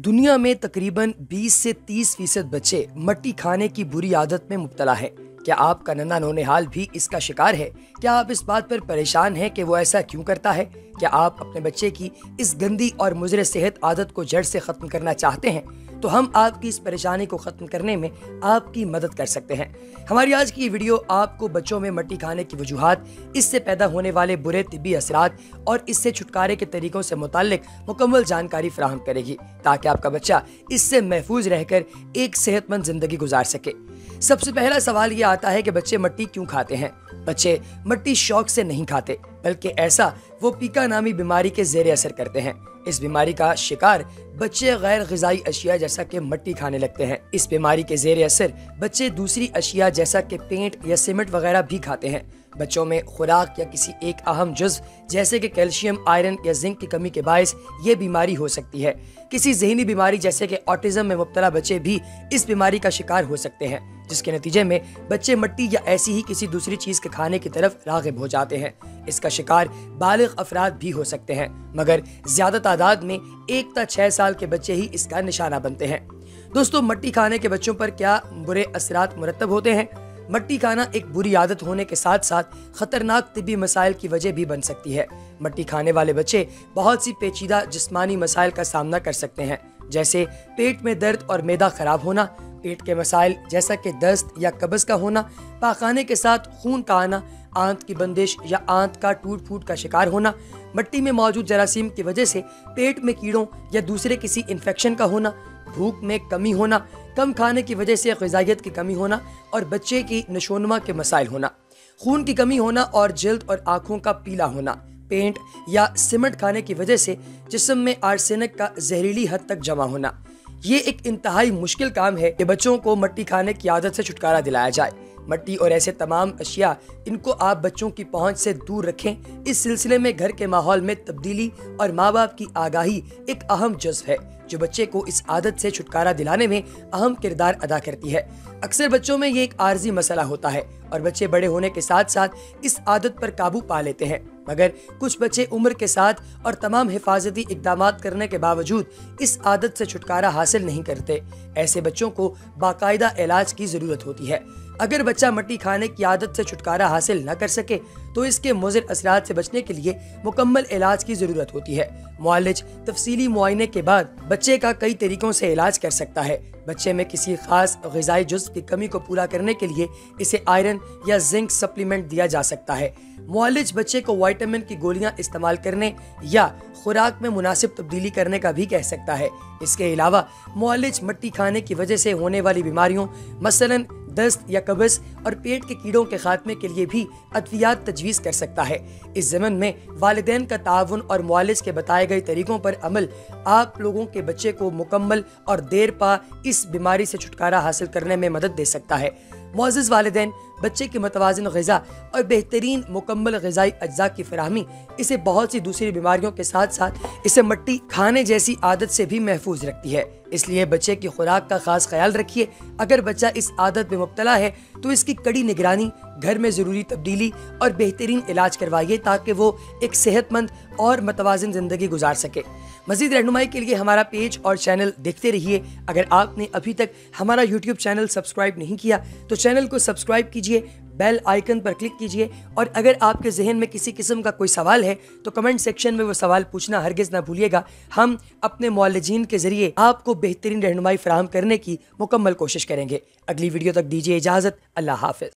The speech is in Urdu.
دنیا میں تقریباً 20 سے 30% بچے مٹی کھانے کی بری عادت میں مبتلا ہیں۔ کیا آپ کا ننھا نونہال بھی اس کا شکار ہے؟ کیا آپ اس بات پر پریشان ہیں کہ وہ ایسا کیوں کرتا ہے؟ کیا آپ اپنے بچے کی اس گندی اور مضر صحت عادت کو جڑ سے ختم کرنا چاہتے ہیں؟ تو ہم آپ کی اس پریشانی کو ختم کرنے میں آپ کی مدد کر سکتے ہیں۔ ہماری آج کی یہ ویڈیو آپ کو بچوں میں مٹی کھانے کی وجوہات، اس سے پیدا ہونے والے برے طبی اثرات اور اس سے چھٹکارے کے طریقوں سے متعلق مکمل جانکاری فراہم کرے گی، تاکہ آپ کا بچہ اس سے محفوظ رہ کر ایک صحت مند زندگی گزار سکے۔ سب سے پہلا سوال یہ آتا ہے کہ بچے مٹی کیوں کھاتے ہیں؟ بچے مٹی شوق سے نہیں کھاتے، بلکہ ایسا وہ پیکا نامی بیماری کے زیر اثر کرتے ہیں۔ اس بیماری کا شکار بچے غیر غذائی اشیاء جیسا کہ مٹی کھانے لگتے ہیں۔ اس بیماری کے زیر اثر بچے دوسری اشیاء جیسا کہ پینٹ یا سیمنٹ وغیرہ بھی کھاتے ہیں۔ بچوں میں خوراک یا کسی ایک اہم جزو جیسے کہ کیلشیم، آئرن یا زنک کی کمی کے باعث یہ بیماری ہو سکتی ہے۔ کسی ذہنی بیماری جیسے کہ آٹزم میں مبتلا بچے بھی اس بیماری کا شکار ہو سکتے ہیں، جس کے نتیجے میں بچے مٹی یا ایسی ہی کسی دوسری چیز کے کھانے کی طرف راغب ہو جاتے ہیں۔ اس کا شکار بالغ افراد بھی ہو سکتے ہیں، مگر زیادہ تعداد میں 1 تا 6 سال کے بچے ہی اس کا نشانہ بنتے ہیں۔ دوستو، مٹی کھانے کے بچوں پر کیا برے اثرات مرتب ہوتے ہیں؟ مٹی کھانا ایک بری عادت ہونے کے ساتھ ساتھ خطرناک طبی مسائل کی وجہ بھی بن سکتی ہے۔ مٹی کھانے والے بچے بہت سی پیچیدہ جسمانی مسائل کا سامنا کر سکتے ہیں، جیسے پیٹ میں درد اور معدہ خراب ہونا، پیٹ کے مسائل جیسا کہ دست یا قبض کا ہونا، پاخانے کے ساتھ خون کا آنا، آنت کی بندش یا آنت کا ٹوٹ پھوٹ کا شکار ہونا، مٹی میں موجود جراثیم کی وجہ سے پیٹ میں کیڑوں یا دوسرے کسی انفیکشن کا ہونا، بھوک میں کمی ہونا، کم کھانے کی وجہ سے غذائیت کی کمی ہونا اور بچے کی نشوونما کے مسائل ہونا، خون کی کمی ہونا اور جلد اور آنکھوں کا پیلا ہونا، پینٹ یا سیمنٹ کھانے کی وجہ سے جسم میں آرسینک کا زہریلی حد تک جمع ہونا۔ یہ ایک انتہائی مشکل کام ہے کہ بچوں کو مٹی کھانے کی عادت سے چھٹکارا دلایا جائے۔ مٹی اور ایسے تمام اشیاء ان کو آپ بچوں کی پہنچ سے دور رکھیں۔ اس سلسلے میں گھر کے ماحول میں تبدیلی اور ماں باپ کی آگاہی ایک اہم جزو ہے، جو بچے کو اس عادت سے چھٹکارا دلانے میں اہم کردار ادا کرتی ہے۔ اکثر بچوں میں یہ ایک عارضی مسئلہ ہوتا ہے اور بچے بڑے ہونے کے ساتھ ساتھ اس عادت پر قابو پا لیتے ہیں، مگر کچھ بچے عمر کے ساتھ اور تمام حفاظتی اقدامات کرنے کے باوجود اس عادت سے چھٹکارا حاصل نہیں کرتے۔ ایسے بچوں کو باقاعدہ علاج کی ضرورت ہوتی ہے۔ اگر بچہ مٹی کھانے کی عادت سے چھٹکارا حاصل نہ کر سکے تو اس کے مضر اثرات سے بچنے کے لیے مکمل علاج کی ضرورت ہوتی ہے۔ معالج تفصیلی معائنے کے بعد بچے کا کئی طریقوں سے علاج کر سکتا ہے۔ بچے میں کسی خاص غذائی جزو کی کمی کو پورا کرنے کے لیے اسے آئرن یا زنک سپلیمنٹ دیا جا سکتا ہے۔ معالج بچے کو وائٹامن کی گولیاں استعمال کرنے یا خوراک میں مناسب تبدیلی کرنے کا بھی کہہ سکتا ہے۔ اس کے علاوہ معالج مٹی کھانے کی وجہ سے ہونے والی بیماریوں مثلاً دست یا قبض اور پیٹ کے کیڑوں کے خاتمے کے لیے بھی ادویات تجویز کر سکتا ہے۔ اس ضمن میں والدین کا تعاون اور معالج کے بتائے گئے طریقوں پر عمل آپ لوگوں کے بچے کو مکمل اور دیر پا اس بیماری سے چھٹکارا حاصل کرنے میں مدد دے سکتا ہے۔ معزز والدین، بچے کی متوازن غذا اور بہترین مکمل غذائی اجزاء کی فراہمی اسے بہت سی دوسری بیماریوں کے ساتھ ساتھ اسے مٹی کھانے جیسی عادت سے بھی محفوظ رکھتی ہے۔ اس لیے بچے کی خوراک کا خاص خیال رکھیے۔ اگر بچہ اس عادت میں مبتلا ہے تو اس کی کڑی نگرانی، گھر میں ضروری تبدیلی اور بہترین علاج کروائیے، تاکہ وہ ایک صحت مند اور متوازن زندگی گزار سکے۔ مزید رہنمائی کے لیے ہمارا پیج اور چینل دیکھتے رہیے۔ اگر آپ نے ابھی تک ہمارا یوٹیوب چینل سبسکرائب نہیں کیا تو چینل کو سبسکرائب کیجیے، بیل آئیکن پر کلک کیجیے، اور اگر آپ کے ذہن میں کسی قسم کا کوئی سوال ہے تو کمنٹ سیکشن میں وہ سوال پوچھنا ہرگز نہ بھولیے گا۔ ہم اپنے معالجین کے ذریعے آپ کو بہترین رہنمائی فراہم کرنے کی مکمل کوشش کریں گے۔ اگلی ویڈیو تک دیجیے اجازت۔ اللہ حافظ۔